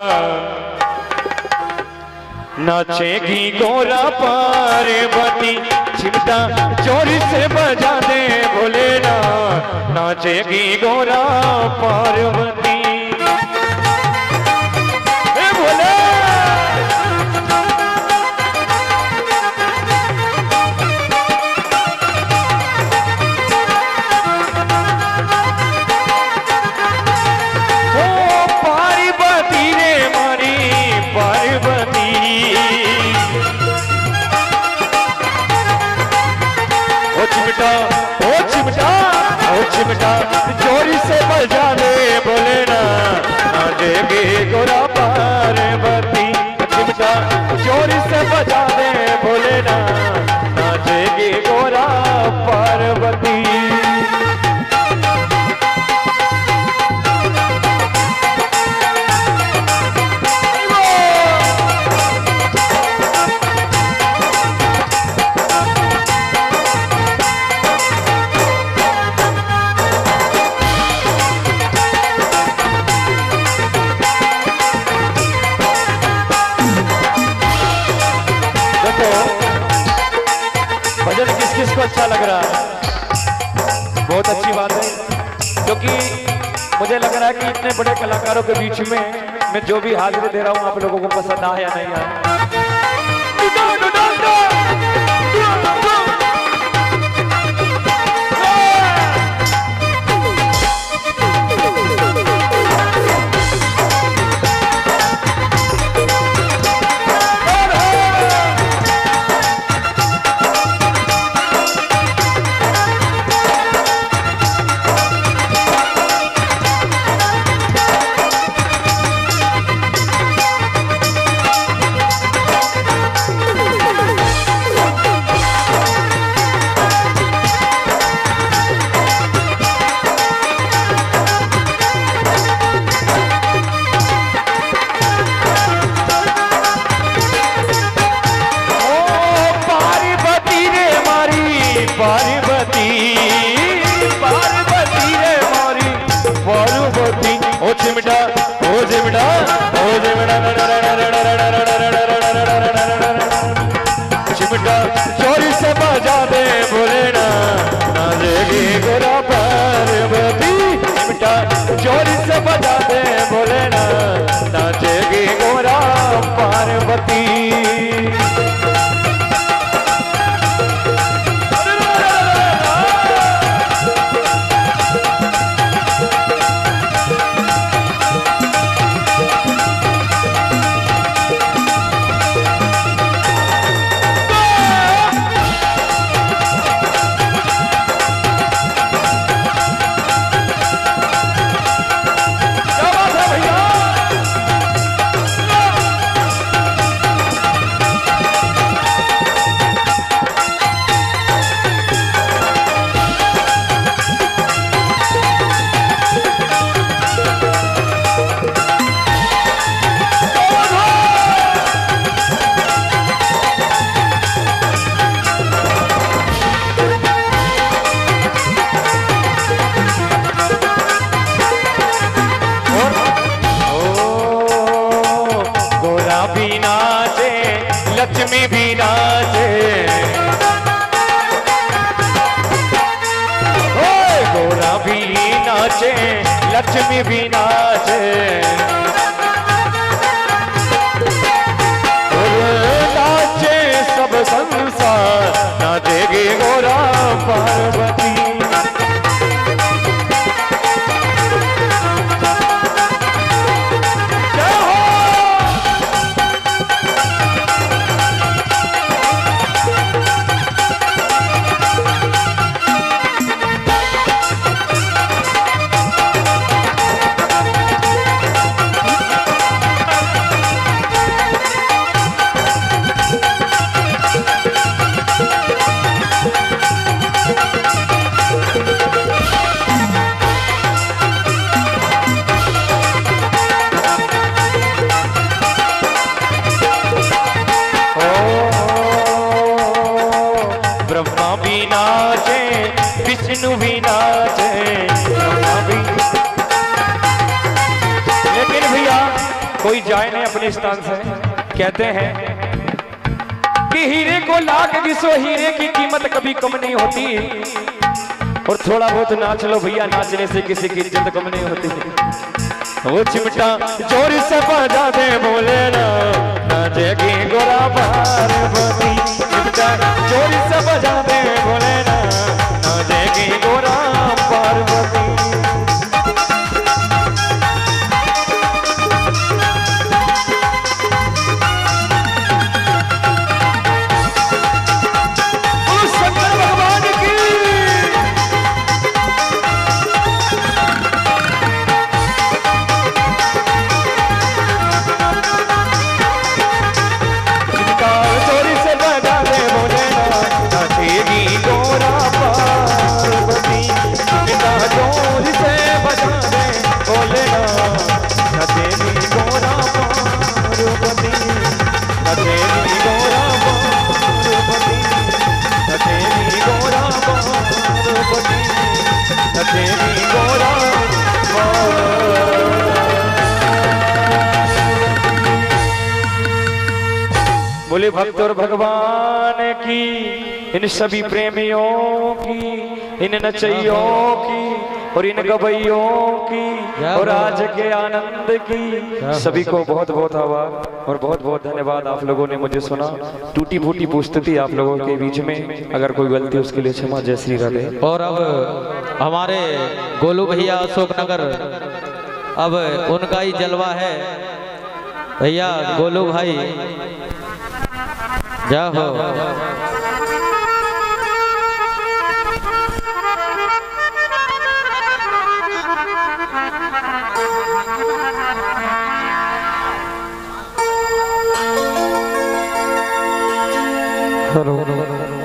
नाचेगी गोरा पार्वती चिमटा जोर से बजा दे भोलेनाथ। नाचेगी गोरा पार्वती चिमटा जोरी से बजा दे भोलेनाथ। नाचेगी गोरा पार्वती चिमटा जोरी से बजा दे भोलेनाथ। नाचेगी गोरा पार्वती किसको अच्छा लग रहा है। बहुत अच्छी बात है क्योंकि मुझे लग रहा है कि इतने बड़े कलाकारों के बीच में मैं जो भी हाजिरी दे रहा हूं आप लोगों को पसंद आया या नहीं आया। पार्वती पार्वती रे मारी पार्वती ओ चिमटा ओ चिमटा ओ चिमटा चिमटा चोरी से बजा दे भोलेनाथ। नाचेगी गोरा पार्वती चिमटा चोरी से बजा दे भोलेनाथ। नाचेगी गोरा पार्वती लक्ष्मी भी नाचे गोरा भी नाचे लक्ष्मी भी नाचे नाचे सब संसार। नाचेगी गोरा पार्वती जाए ने अपने स्थान से कहते हैं कि हीरे को लाख घिसो, हीरे की कीमत कभी कम नहीं होती। और थोड़ा बहुत नाच लो भैया, नाचने से किसी की इज्जत कम नहीं होती। वो चिमटा जोर से बजा दे बोले ना, नाचेगी गोरा पार्वती। चिमटा जोर से बजा दे बोले ना, नाचेगी गोरा पार्वती। बोले भक्त और भगवान की, इन सभी प्रेमियों की, इन नचैयों की और इन गवैयों की और आज के आनंद की, सभी को बहुत बहुत आभार और बहुत बहुत धन्यवाद। आप लोगों ने मुझे सुना। टूटी फूटी पूछती आप लोगों के बीच में, अगर कोई गलती उसके लिए क्षमा। जय श्री राधे। और अब हमारे गोलू भैया अशोकनगर, अब उनका ही जलवा है भैया। गोलू भाई जा हो। हेलो।